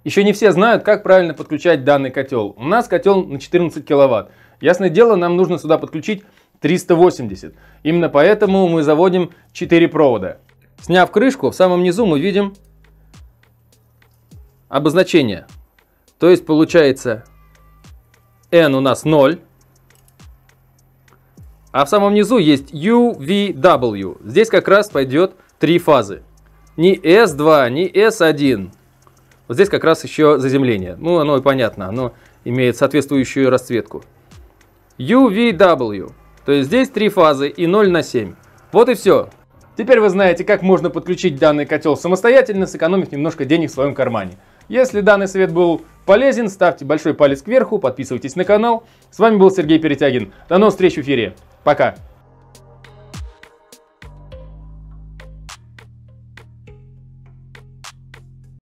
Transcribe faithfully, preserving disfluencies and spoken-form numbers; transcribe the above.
Еще не все знают, как правильно подключать данный котел. У нас котел на четырнадцать киловатт. Ясное дело, нам нужно сюда подключить триста восемьдесят. Именно поэтому мы заводим четыре провода. Сняв крышку, в самом низу мы видим обозначение. То есть получается N у нас ноль. А в самом низу есть ю ви дабл ю. Здесь как раз пойдет три фазы. Ни эс два, ни эс один. Вот здесь как раз еще заземление. Ну, оно и понятно. Оно имеет соответствующую расцветку. ю ви дабл ю. То есть здесь три фазы и ноль на семь. Вот и все. Теперь вы знаете, как можно подключить данный котел самостоятельно, сэкономив немножко денег в своем кармане. Если данный совет был полезен, ставьте большой палец кверху, подписывайтесь на канал. С вами был Сергей Перетягин. До новых встреч в эфире. Пока.